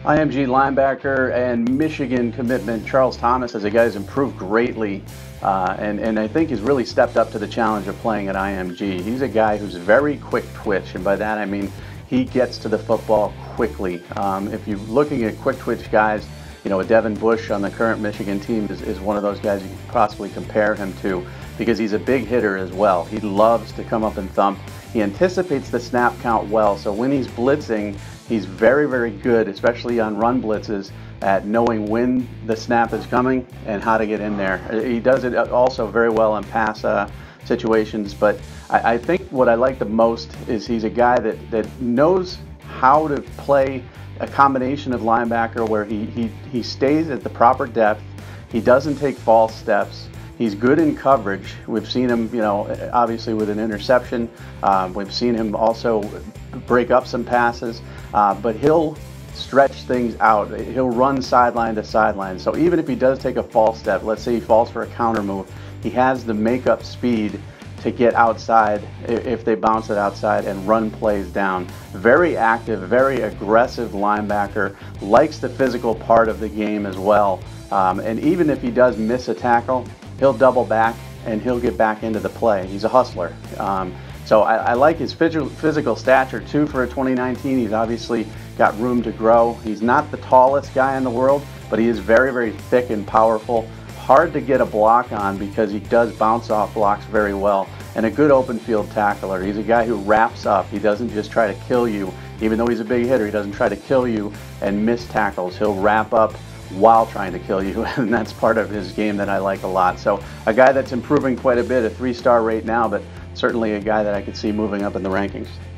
IMG linebacker and Michigan commitment Charles Thomas is a guy who's improved greatly, and I think he's really stepped up to the challenge of playing at IMG. He's a guy who's very quick twitch, and by that I mean he gets to the football quickly. If you're looking at quick twitch guys, you know, Devin Bush on the current Michigan team is one of those guys you could possibly compare him to, because he's a big hitter as well. He loves to come up and thump. He anticipates the snap count well, so when he's blitzing, he's very, very good, especially on run blitzes, at knowing when the snap is coming and how to get in there. He does it also very well in pass situations, but I think what I like the most is he's a guy that knows how to play a combination of linebacker where he stays at the proper depth, he doesn't take false steps, he's good in coverage. We've seen him, you know, obviously with an interception. We've seen him also break up some passes, but he'll stretch things out. He'll run sideline to sideline. So even if he does take a false step, let's say he falls for a counter move, he has the makeup speed to get outside if they bounce it outside and run plays down. Very active, very aggressive linebacker, likes the physical part of the game as well. And even if he does miss a tackle, he'll double back and he'll get back into the play. He's a hustler. So I like his physical stature too for a 2019. He's obviously got room to grow. He's not the tallest guy in the world, but he is very, very thick and powerful. Hard to get a block on because he does bounce off blocks very well, and a good open field tackler. He's a guy who wraps up. He doesn't just try to kill you. Even though he's a big hitter, he doesn't try to kill you and miss tackles. He'll wrap up while trying to kill you, and that's part of his game that I like a lot. So a guy that's improving quite a bit, a 3-star rate now, but certainly a guy that I could see moving up in the rankings.